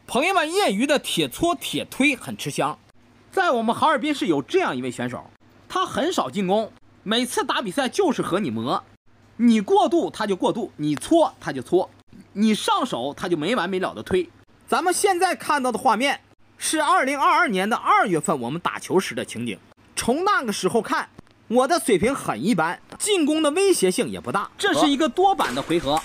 朋友们，业余的铁搓铁推很吃香。在我们哈尔滨市有这样一位选手，他很少进攻，每次打比赛就是和你磨，你过度他就过度，你搓他就搓，你上手他就没完没了的推。咱们现在看到的画面是2022年的2月份我们打球时的情景。从那个时候看，我的水平很一般，进攻的威胁性也不大。这是一个多板的回合。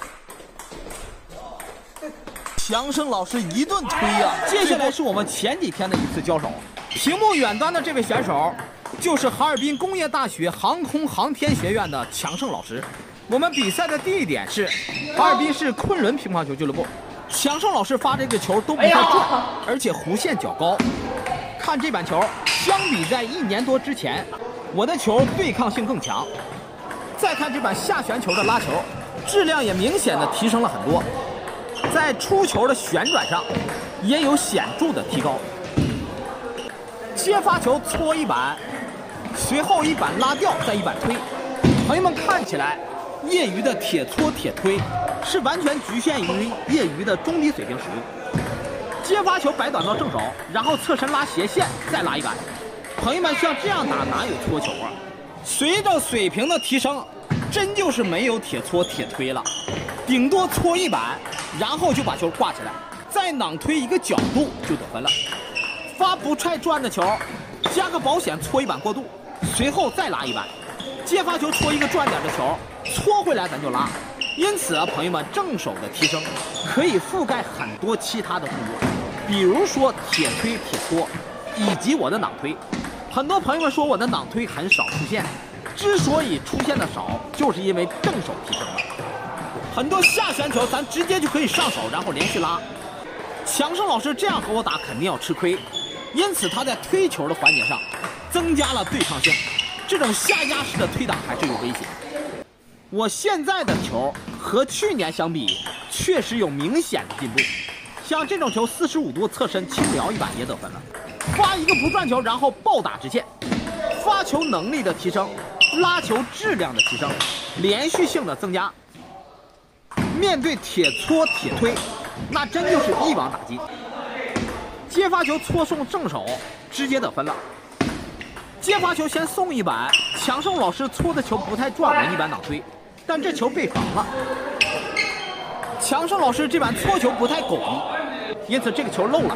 强生老师一顿推呀！接下来是我们前几天的一次交手。屏幕远端的这位选手，就是哈尔滨工业大学航空航天学院的强生老师。我们比赛的地点是哈尔滨市昆仑乒乓球俱乐部。强生老师发这个球都不太准，而且弧线较高。看这板球，相比在1年多之前，我的球对抗性更强。再看这板下旋球的拉球，质量也明显的提升了很多。在出球的旋转上也有显著的提高。接发球搓一板，随后一板拉掉，再一板推。朋友们看起来，业余的铁搓铁推是完全局限于业余的中低水平使用。接发球摆短到正手，然后侧身拉斜线，再拉一板。朋友们，像这样打哪有搓球啊？随着水平的提升，真就是没有铁搓铁推了，顶多搓一板，然后就把球挂起来，再囊推一个角度就得分了。发不踹转的球，加个保险搓一板过渡，随后再拉一板。接发球搓一个转点的球，搓回来咱就拉。因此啊，朋友们，正手的提升可以覆盖很多其他的动作，比如说铁推、铁搓，以及我的囊推。很多朋友们说我的囊推很少出现，之所以出现的少，就是因为正手提升了。很多下旋球咱直接就可以上手，然后连续拉。强生老师这样和我打肯定要吃亏，因此他在推球的环节上增加了对抗性，这种下压式的推挡还是有危险。我现在的球和去年相比确实有明显的进步，像这种球45度侧身轻撩一板也得分了。发一个不转球，然后暴打直线，发球能力的提升，拉球质量的提升，连续性的增加。面对铁搓铁推，那真就是一网打尽。接发球搓送正手，直接得分了。接发球先送一板，强生老师搓的球不太转稳，一板囊推，但这球被防了。强生老师这板搓球不太狗因此这个球漏了。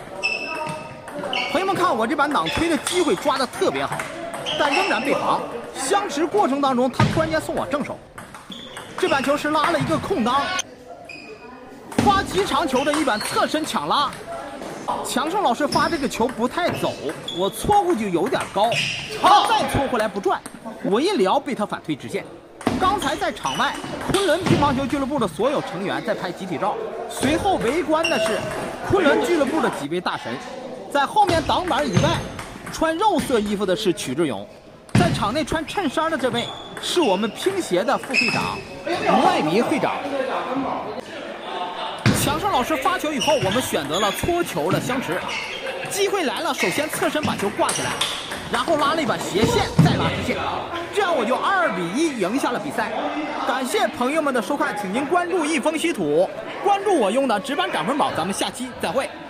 朋友们看我这板囊推的机会抓得特别好，但仍然被防。相持过程当中，他突然间送我正手，这板球是拉了一个空当，发极长球的一板侧身抢拉。强生老师发这个球不太走，我搓过去有点高，他再搓回来不转，我一撩被他反推直线。刚才在场外，昆仑乒乓球俱乐部的所有成员在拍集体照，随后围观的是昆仑俱乐部的几位大神。在后面挡板以外，穿肉色衣服的是曲志勇，在场内穿衬衫的这位是我们乒协的副会长吴爱民会长。强生老师发球以后，我们选择了搓球的相持。机会来了，首先侧身把球挂起来，然后拉了一把斜线，再拉直线，这样我就2比1赢下了比赛。感谢朋友们的收看，请您关注一风稀土，关注我用的直板涨分宝，咱们下期再会。